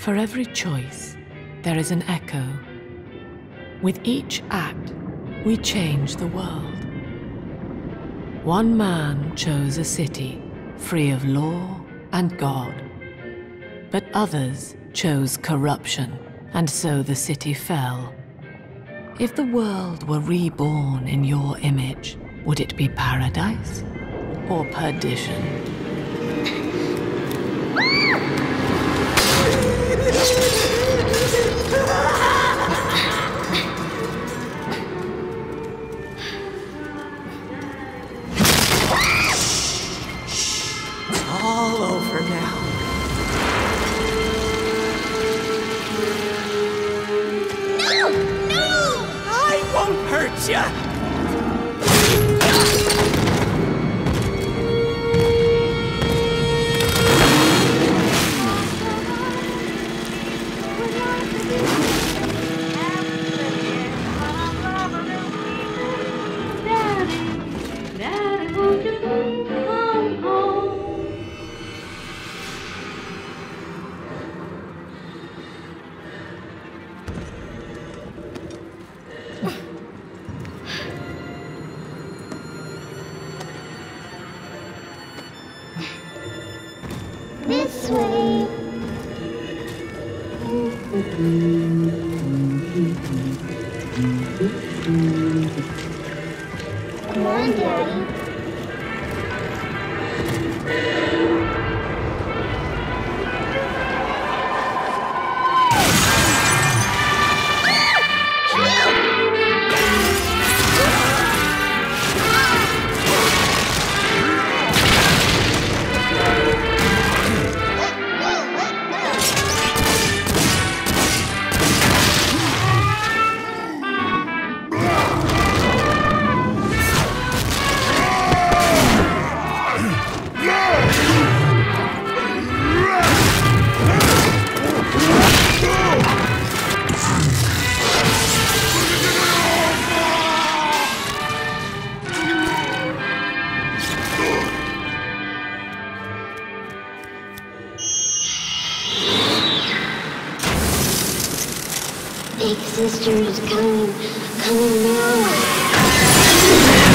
For every choice, there is an echo. With each act, we change the world. One man chose a city free of law and God, but others chose corruption, and so the city fell. If the world were reborn in your image, would it be paradise or perdition? It's all over now. No! No! I won't hurt ya! This way. Come on, Daddy. Big sister is coming now.